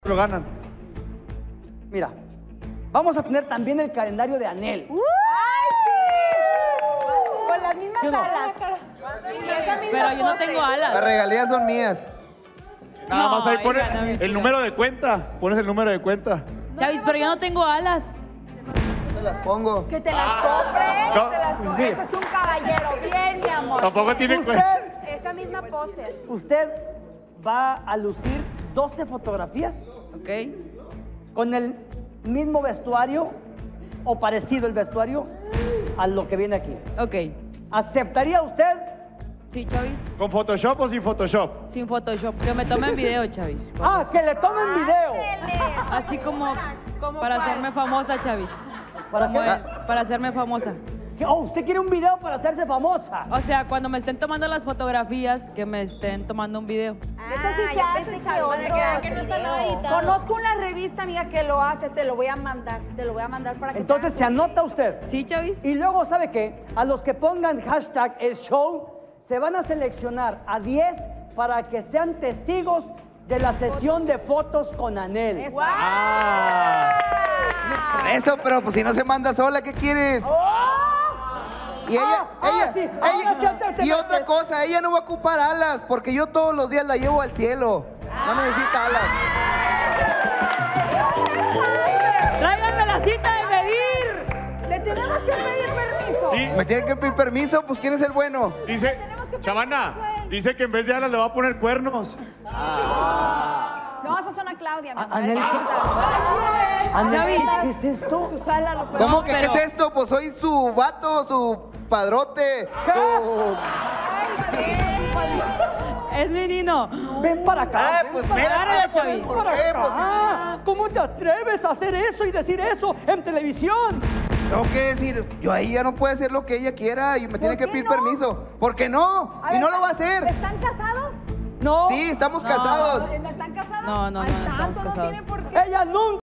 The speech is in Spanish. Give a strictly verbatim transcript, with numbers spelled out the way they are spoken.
lo ganan. Mira, vamos a tener también el calendario de Anel. ¡Ay, sí! Con las mismas ¿Sí o no? alas. Pero yo no tengo alas. Las regalías son mías. Nada No, más ahí pones oiga, no, mentira. el número de cuenta. Pones el número de cuenta. Chavis, pero yo no tengo alas. Te las pongo. Que te las compre, No. te las compre. Ese es un caballero. Bien, mi amor. Tampoco tiene Usted, cuenta. Esa misma pose. usted va a lucir doce fotografías Ok. con el mismo vestuario o parecido el vestuario a lo que viene aquí. Ok. ¿Aceptaría usted? Sí, Chavis. ¿Con Photoshop o sin Photoshop? Sin Photoshop. Que me tomen video, Chavis. Ah, que le tomen video. Así como ¿Cómo para cuál? hacerme famosa, Chavis. ¿Para Como qué? el- Para hacerme famosa. ¿Qué? Oh, usted quiere un video para hacerse famosa. O sea, cuando me estén tomando las fotografías, que me estén tomando un video. Eso sí se hace que otros. que no está nada editado. Conozco una revista, amiga, que lo hace. Te lo voy a mandar. Te lo voy a mandar para que Entonces te se hagas anota usted. ¿Sí, Chavis? Y luego, ¿sabe qué? A los que pongan hashtag el show, se van a seleccionar a diez para que sean testigos de la sesión de fotos con Anel. Eso. Ah. Por eso, pero pues si no se manda sola, ¿qué quieres? Y ella, Ah, ah, ella, sí, ella- ahora sí, otra te y otra metes. cosa, ella no va a ocupar alas, porque yo todos los días la llevo al cielo. No necesita alas. ¡Tráiganme la cita de medir! Le tenemos que pedir permiso. Y ¿Me tienen que pedir permiso? Pues ¿quién es el bueno? dice, tenemos que pedir Chavana, permiso a él. dice que en vez de alas le va a poner cuernos. No, eso son a Claudia, mi A- amor. Anel, Ahí ¿qué- está. Anel, Chavis. ¿qué es esto? Sus alas, los ¿Cómo que pero- qué es esto? Pues soy su vato, su padrote, su... Es mi nino. Ven para acá. Ah, ven pues para espérate, acá, pues, ven ¿por para qué? acá. Pues, sí, ¿Cómo te atreves a hacer eso y decir eso en televisión? Tengo que decir, yo ahí ya no puede hacer lo que ella quiera y me tiene que qué pedir no? permiso. ¿Por qué no? A Y ver, no lo va a hacer. ¿Están casados? No. Sí, estamos No. casados. ¿No están casados? No, no, no, Ay, no estamos tanto, casados. No tiene por qué. Ella nunca.